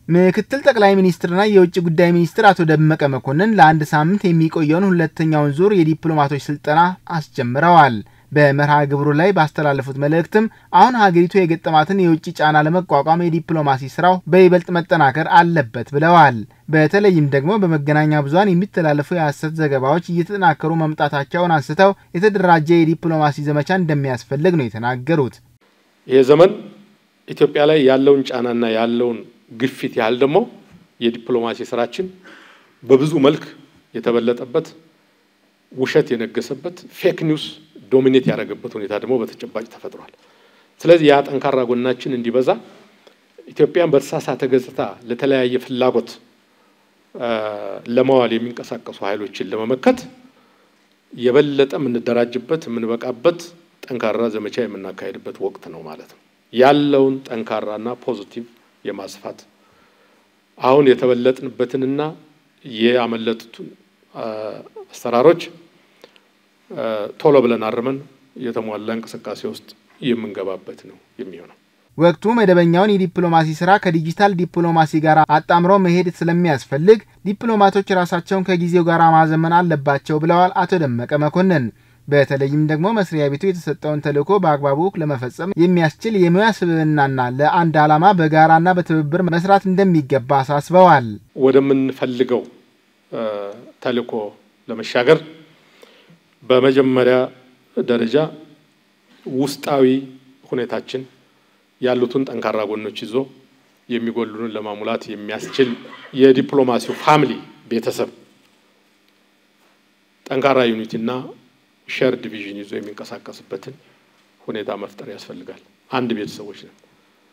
ምክትል ጠቅላይ ሚኒስትርና የውጭውን ሚኒስትር አቶ መኮንን ለአንድ ሳምንት የሚቆየውን ሁለተኛውን ዙር የዲፕሎማቶች ስልጠና አስጀምረዋል። በመርሃ ግብሩ ላይ ባስተላለፉት መልእክትም አሁን ሀገሪቱ የገጠማትን የውጭ ጫና ለመቋቋም የዲፕሎማሲ ስራው በይበልጥ መጠናከር አለበት ብለዋል። በተለይም ደግሞ በመገናኛ ብዙሃን የሚተላለፉ የሐሰት ዘገባዎች እየተጠናከሩ መምጣታቸውን አንስተው የተደራጀ የዲፕሎማሲ ዘመቻ እንደሚያስፈልግ ነው የተናገሩት። ይሄ ዘመን ኢትዮጵያ ላይ ያለውን ጫናና ያለውን ግፊት ያህል ደግሞ የዲፕሎማሲ ስራችን በብዙ መልክ የተበለጠበት ውሸት የነገሰበት ፌክ ኒውስ ዶሚኔት ያደረገበት ሁኔታ ደግሞ በተጨባጭ ተፈጥሯል። ስለዚህ ያ ጠንካራ ጎናችን እንዲበዛ ኢትዮጵያን በተሳሳተ ገጽታ ለተለያየ ፍላጎት ለማዋል የሚንቀሳቀሱ ኃይሎችን ለመመከት የበለጠ ምንደራጅበት ምንበቃበት ጠንካራ ዘመቻ የምናካሄድበት ወቅት ነው ማለት ነው። ያለውን ጠንካራና ፖዚቲቭ የማስፋት አሁን የተበለጥንበትንና ያመለጡትን አሰራሮች ቶሎ ብለን አርመን የተሟላ እንቅስቃሴ ውስጥ የምንገባበት ነው የሚሆነው። ወቅቱ መደበኛውን የዲፕሎማሲ ስራ ከዲጂታል ዲፕሎማሲ ጋር አጣምሮ መሄድ ስለሚያስፈልግ ዲፕሎማቶች ራሳቸውን ከጊዜው ጋር ማዘመን አለባቸው ብለዋል አቶ መኮንን። በተለይም ደግሞ መስሪያ ቤቱ የተሰጠውን ተልእኮ በአግባቡ ለመፈጸም የሚያስችል የሙያ ስብዕናና ለአንድ ዓላማ በጋራና በትብብር መስራት እንደሚገባ አሳስበዋል። ወደምን ፈልገው ተልእኮ ለመሻገር በመጀመሪያ ደረጃ ውስጣዊ ሁኔታችን ያሉትን ጠንካራ ጎኖች ይዞ የሚጎሉንን ለማሙላት የሚያስችል የዲፕሎማሲው ፋሚሊ ቤተሰብ ጠንካራ ዩኒቲና ሼር ዲቪዥን ይዞ የሚንቀሳቀስበትን ሁኔታ መፍጠር ያስፈልጋል። አንድ ቤተሰቦች ነን።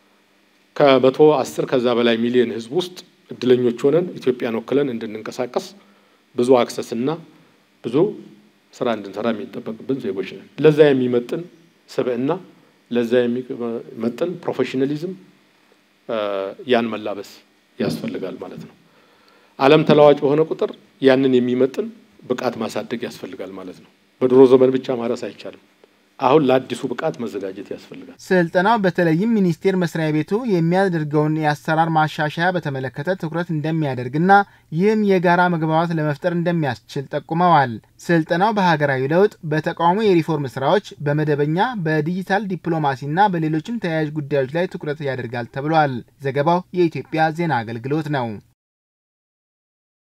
ከ110 ከዛ በላይ ሚሊዮን ህዝብ ውስጥ እድለኞች ሆነን ኢትዮጵያን ወክለን እንድንንቀሳቀስ ብዙ አክሰስ እና ብዙ ስራ እንድንሰራ የሚጠበቅብን ዜጎች ነን። ለዛ የሚመጥን ሰብዕና ለዛ የሚመጥን ፕሮፌሽናሊዝም ያን መላበስ ያስፈልጋል ማለት ነው። ዓለም ተለዋጭ በሆነ ቁጥር ያንን የሚመጥን ብቃት ማሳደግ ያስፈልጋል ማለት ነው። በድሮ ዘመን ብቻ ማረስ አይቻልም። አሁን ለአዲሱ ብቃት መዘጋጀት ያስፈልጋል። ስልጠናው በተለይም ሚኒስቴር መስሪያ ቤቱ የሚያደርገውን የአሰራር ማሻሻያ በተመለከተ ትኩረት እንደሚያደርግና ይህም የጋራ መግባባት ለመፍጠር እንደሚያስችል ጠቁመዋል። ስልጠናው በሀገራዊ ለውጥ፣ በተቋሙ የሪፎርም ስራዎች፣ በመደበኛ በዲጂታል ዲፕሎማሲና በሌሎችም ተያያዥ ጉዳዮች ላይ ትኩረት ያደርጋል ተብሏል። ዘገባው የኢትዮጵያ ዜና አገልግሎት ነው።